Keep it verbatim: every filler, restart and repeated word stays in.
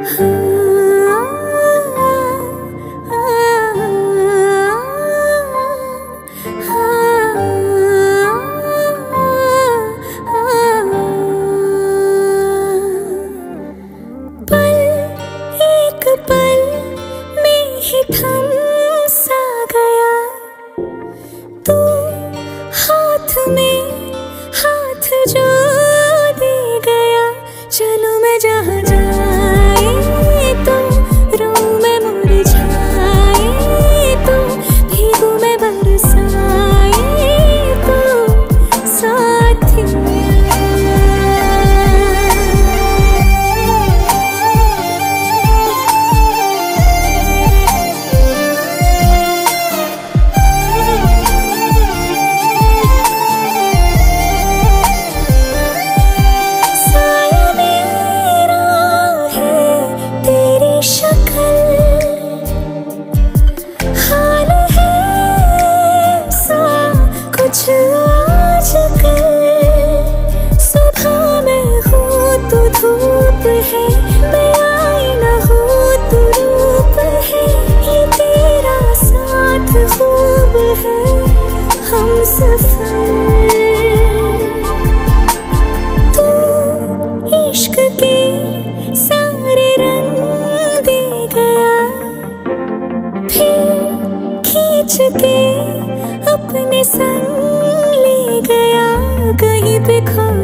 थम सा गया तू हाथ में हाथ जो दे गया। चलो मैं जहाँ जाए तो रूह में मुरझाए तो भीगू मैं बरसाए तो साथिया। धूप है मैं आईना हूँ तू रूप है ये तेरा साथ खूब है हम सफर। तू इश्क के सारे रंग दे गया फिर खींच के अपने संग ले गया कहीं पे खो